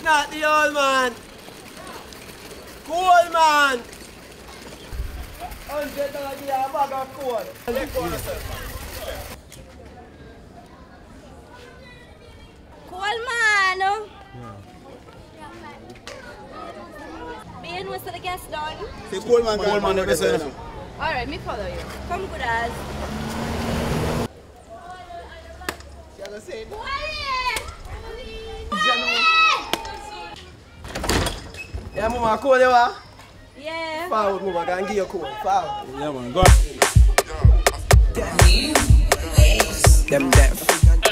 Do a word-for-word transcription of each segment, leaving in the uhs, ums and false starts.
not the old man. Cool man. Hundred dollars give you a bag of coal. Cool man. Yeah. Being what's the guest done? The cool man, cool man, never say no. Alright, me follow you. Come good as. Yeah, mama, cool you are? Yeah. Forward, mama, can give you cool. Forward. Yeah, man, go. Them deaf.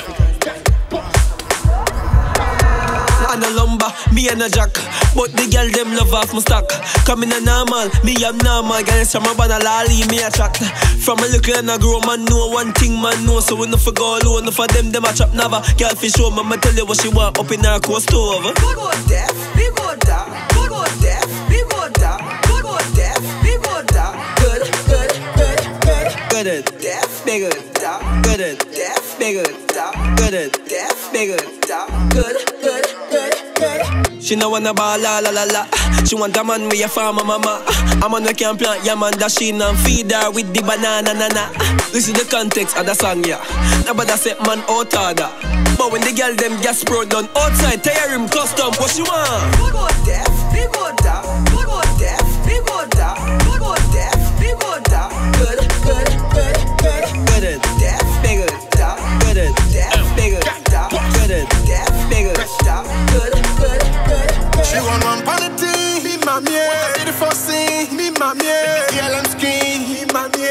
And a lumber, me and a jack. But the girl them love off my stock. Coming a normal, me am normal. Girl, it's from a banana lolly, me attract. From a little and a grow man know one thing man know. So we no for go alone, no for them, them a chop never. Girl fish show, mama tell you what she want up in her coast stove. Good good deaf, we good da. Good good deaf, we good da. Good good deaf, we good da. Good, good, good, good. Good it, Deaf, be good da. good it, Deaf, be good da. good it. Deaf, be good da. Good, good, good, good. She no wanna ball la la la la. She want a man with a farmer mama. A man we can plant yam and dash in and feed her with the banana na na. This is the context of the song, yeah. Nobody set man out order. But when the girl them gas pro done outside, tire him custom, what she want? Good good deaf, we good da. Good good deaf, we good da. Good good deaf, we good da. Good, good, good, good. Good it, Deaf, be good da. good it, Deaf, be good da. good it. Deaf, be good da. Good, good, good, good. She want one panty, me mamie. What a beautiful scene, me mamie. Girl and skin, me mamie.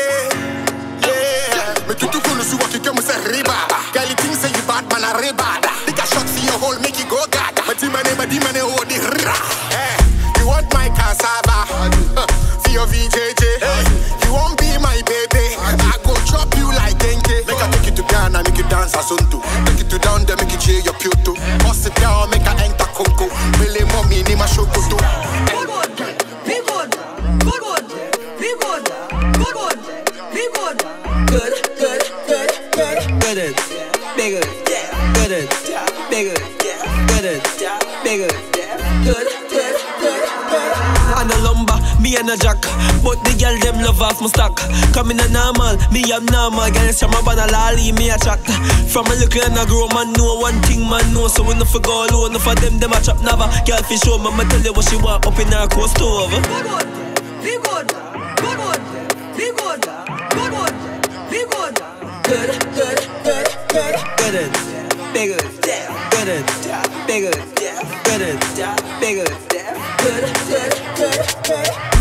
Yeah. Me tutu kunu su waki kemu se riba. Girl, you think say you bad man a riba. Take a shot for your hole, make it go gaga. But di mane, but di mane, oh di ra. Hey, you want my cassava? For your V J J. You won't be my baby. I go chop you like dengue. Make I take you to Ghana, make you dance a suntu. Take you to down there, make you cheer your puto. Bust it down, make I enter Congo. Really mommy, ni ma shokoto. Good good, we good. Good good, we good. Good good, we good. Good, good, good, good. Good it, be good, good it, be good, good it, be good. Good, good, good, good. And a lumber, me and a jack. But the girl them love off my stock. Coming a normal, me am normal. Girl, it's from a banana lolly, me attract. From a little and a grow man know one thing man know. So we no for go alone, no for them, them a chop never. Girl fish show, mama tell you what she want up in her coast stove. Good good, we good. Good good, we good. Good good, we good. Good, good, good, good. Good it, be good, good it, be good, good it, be good. Good, good, good, good.